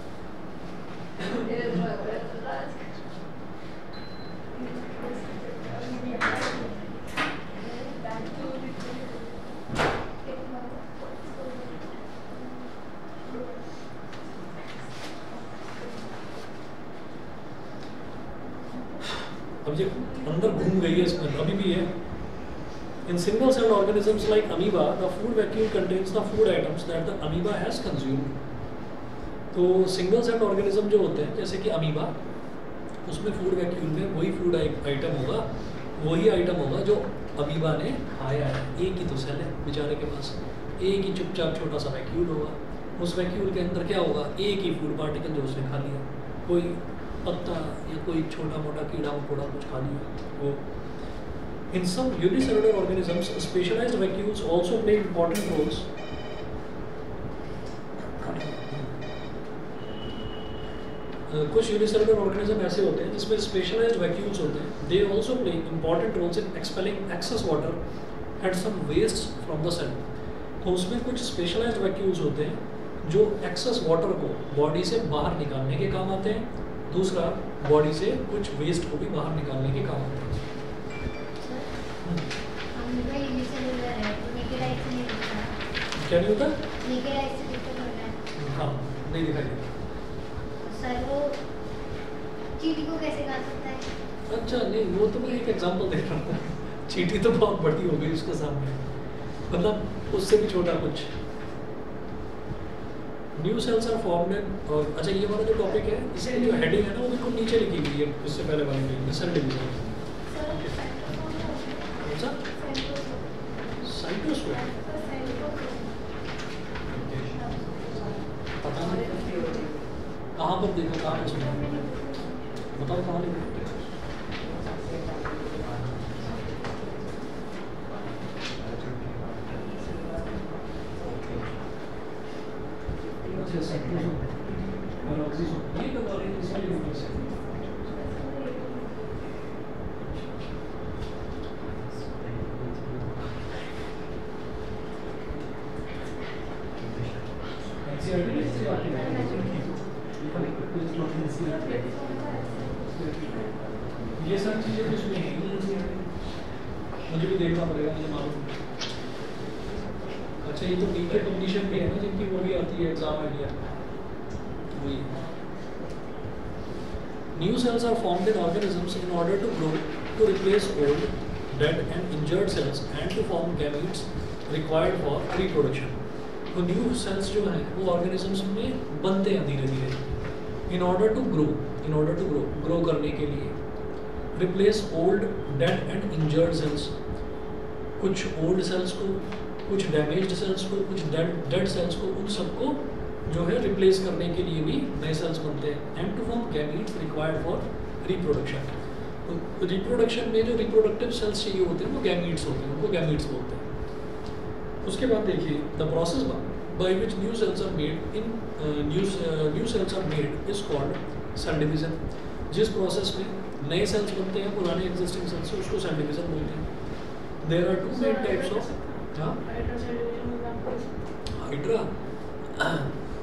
अब ये अंदर घूम गई है इसमें, अभी भी है। In single celled organisms like amoeba, the food vacuole contains the food items that the amoeba has consumed. तो सिंगल सेल्ड ऑर्गेनिज्म जो होते हैं जैसे कि अमीबा, उसमें फूड वैक्यूल में वही फूड आइटम होगा, वही आइटम होगा जो अमीबा ने खाया है। एक ही तो सेल है बेचारे के पास, एक ही चुपचाप छोटा सा वैक्यूल होगा, उस वैक्यूल के अंदर क्या होगा, एक ही फूड पार्टिकल जो उसने खा लिया, कोई पत्ता या कोई छोटा मोटा कीड़ा मकोड़ा कुछ खा लिया वो। In some unicellular organisms, specialized vacuoles also play important roles. Uh, कुछ यूनिसेलुलर ऑर्गेनिज्म ऐसे होते हैं जिसमें स्पेशलाइज्ड वैक्यूल्स होते हैं। They also play important roles in expelling excess water and some waste from the cell. तो उसमें कुछ स्पेशलाइज्ड वैक्यूल्स होते हैं जो एक्सेस वाटर को बॉडी से बाहर निकालने के काम आते हैं, दूसरा बॉडी से कुछ वेस्ट को भी बाहर निकालने के काम आते हैं। क्या नहीं होता? हाँ, नहीं दिखाई देता। सर वो चींटी को कैसे खा सकता है? अच्छा नहीं, वो तो मैं एक एग्जांपल दे रहा हूँ। चींटी तो बहुत बड़ी हो गई उसके सामने, मतलब उससे भी छोटा कुछ। New cells are formed in, और अच्छा ये वाला जो टॉपिक है इसकी जो हेडिंग है ना वो बिल्कुल नीचे लिखी हुई है उससे पहले वाली में, सेल डिवीजन। अच्छा साइटोस्फेयर, पता नहीं कहाँ पर देखा, कहाँ पर सुना, बताओ कहाँ लिखा? ये सब चीजें कुछ नहीं है, मुझे भी देखना पड़ेगा, मुझे मालूम। अच्छा ये तो डी के कंडीशन भी है ना जिनकी वो भी आती है एग्जाम आइडिया, वही। New cells are formed in organisms in order to grow, to replace old, dead and injured cells and to form gametes required for reproduction. तो न्यू सेल्स जो हैं वो ऑर्गेनिजम्स में बनते हैं धीरे धीरे, in order to grow, in order to grow grow करने के लिए। Replace old, dead and injured cells, कुछ ओल्ड सेल्स को, कुछ डैमेज्ड सेल्स को, कुछ डेड डेड सेल्स को, उन सबको जो है रिप्लेस करने के लिए भी नए सेल्स बनते हैं। And to form gametes required for reproduction. तो रिप्रोडक्शन में जो रिप्रोडक्टिव सेल्स चाहिए होते हैं वो गैमीट्स होते हैं, उनको गैमीट्स बोलते हैं। उसके बाद देखिए the process by which new cells are made in new new cells are made is called cell division. जिस प्रोसेस में नए सेल्स बनते हैं पुराने एग्जिस्टिंग सेल्स से, उसको सेल डिवीजन बोलते हैं। There are two main types of, हाँ हाइड्रा,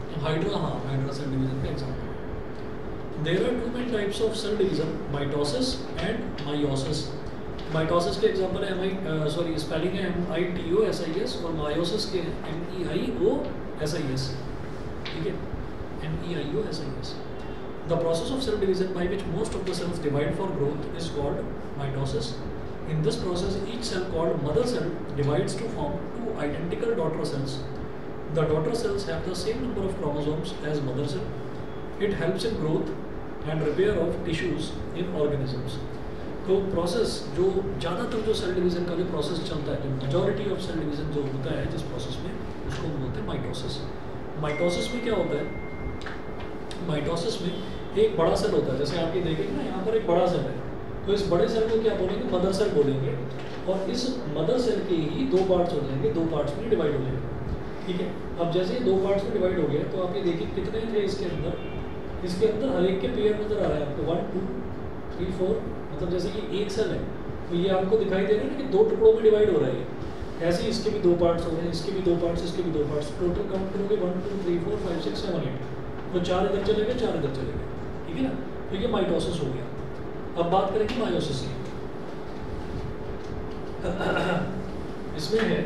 हाइड्रा, हाँ हाइड्रा सेल डिवीजन का example. There are two main types of cell division, mitosis and meiosis. Mitosis के एग्जाम्पल है एम आई सॉरी स्पेलिंग है M I T O S I S, और meiosis के M E I O S I S, ठीक है, M E I O S I S. The process of cell division by which most of the cells divide for growth is called mitosis. In this process, each cell called mother cell divides to form two identical daughter cells. The daughter cells have the same number of chromosomes as mother cell. It helps in growth and repair of tissues in organisms. तो process जो ज़्यादातर जो cell division का जो process चलता है, जो majority of cell division जो होता है जिस प्रोसेस में, उसको हम बोलते हैं माइटोसिस। माइटोसिस में क्या होता है? माइटोसिस में एक बड़ा सेल होता है, जैसे आप ये देखेंगे ना, यहाँ पर एक बड़ा सेल है, तो इस बड़े सेल को क्या बोलेंगे? मदर सेल बोलेंगे, और इस मदर सेल के ही दो पार्ट्स हो जाएंगे, दो पार्ट्स में डिवाइड हो जाएंगे, ठीक है। अब जैसे ही दो पार्ट्स में डिवाइड हो गया, तो आप ये देखिए कितने थे इसके अंदर, इसके अंदर हर एक के पेयर नजर आ रहे हैं आपको, वन टू थ्री फोर, मतलब जैसे ये एक सेल है तो ये आपको दिखाई दे रहा है ना कि दो टुकड़ों में डिवाइड हो रहा है। ऐसे ही इसके भी दो पार्ट्स हो रहे हैं, इसके भी दो पार्ट्स, इसके भी दो पार्ट्स, टोटल काउंट करोगे one two three four five six seven eight, तो चार इधर चले गए, चार इधर चले गए, ठीक है ना। तो ये माइटोसिस हो गया। अब बात करेंगे मायोसिस की। इसमें है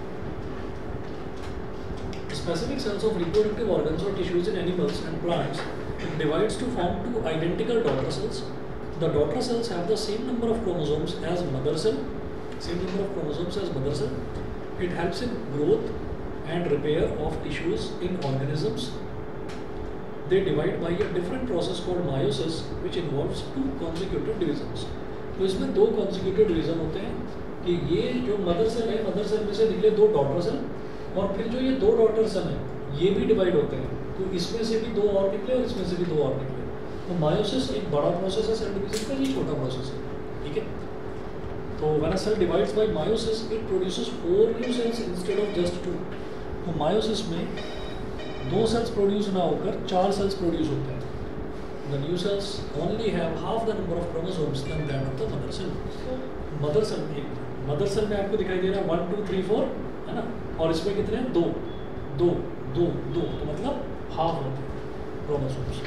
specific cells of reproductive organs or tissues in animals and plants. It divides to form two identical daughter cells. The daughter cells have the same number of chromosomes as mother cell. Same number of chromosomes as mother cell. It helps in growth and repair of tissues in organisms. They divide by a different process called meiosis, which involves two consecutive divisions. तो इसमें दो consecutive division होते हैं कि ये जो mother cell है, mother cell में से निकले दो daughter cell, और फिर जो ये दो daughter cell हैं ये भी डिवाइड होते हैं, तो इसमें से भी दो और निकले और इसमें से भी दो और निकले। तो मायोसिस एक बड़ा प्रोसेस है सेल डिवीजन का, ये छोटा प्रोसेस है, ठीक है। तो when a cell divides by meiosis it produces four new cells instead of just two. तो मायोसिस में दो सेल्स प्रोड्यूस ना होकर चार सेल्स प्रोड्यूस होते हैं। The new cells only have half the number of chromosomes than that of the mother cell. Mother cell में mother cell में आपको दिखाई दे रहा है वन टू थ्री फोर, है ना, और इसमें कितने हैं? दो दो दो दो, तो मतलब हाफ होते हैं क्रोमोसोम्स।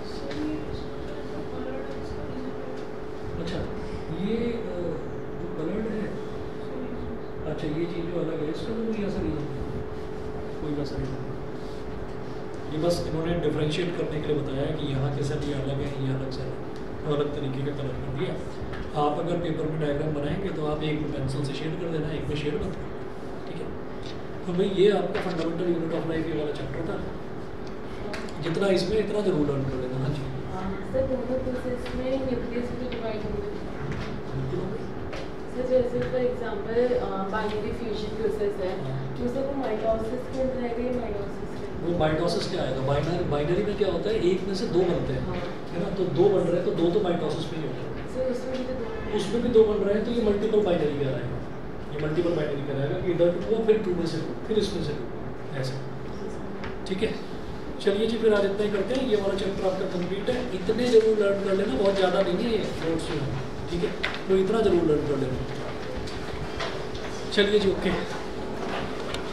अच्छा, ये जो कलर्ड है, अच्छा ये चीज़ जो अलग है, इसका तो कोई असर ही नहीं, कोई असर ही नहीं। ये बस इन्होंने डिफरेंशिएट करने के लिए बताया कि यहाँ के सेल ये अलग है, ये अलग सेल है, तो अलग तरीके का कलर कर दिया। आप अगर पेपर में डायग्राम बनाएंगे तो आप एक में पेंसिल से शेड कर देना, एक में शेड मत करना, ठीक है। तो भाई ये आपका फंडामेंटल यूनिट ऑफ लाइफ ये वाला चैप्टर था, जितना इसमें इतना जरूर लर्न कर लेना। हाँ जी सर, दोनों प्रोसेस में न्यूक्लियस भी डिवाइड होंगे। बिल्कुल होंगे। सर जैसे for example binary fusion process है, तो सर वो माइटोसिस के अंदर आएगा, माइटोसिस में वो माइटोसिस क्या आएगा? बाइनरी बाइनरी में क्या होता है, एक में से दो बनते हैं, है ना, तो दो बन रहे हैं तो दो तो माइटोसिस में ही होगा। सर उसमें भी तो दो उसमें भी दो बन रहे हैं तो ये मल्टीपल बाइनरी कहलाएगा, ये मल्टीपल बाइनरी कहलाएगा कि इधर टू फिर टू में से टू, फिर इसमें से टू, ऐसे, ठीक है। चलिए जी, फिर आज इतना ही करते हैं। ये वाला चैप्टर आपका कंप्लीट है, इतने जरूर लर्न कर लेना, बहुत ज़्यादा नहीं है ये नोट्स में, ठीक है, तो इतना जरूर लर्न कर लेना। चलिए जी, ओके।